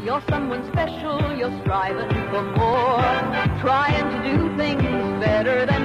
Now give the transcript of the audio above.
You're someone special, you're striving for more, trying to do things better than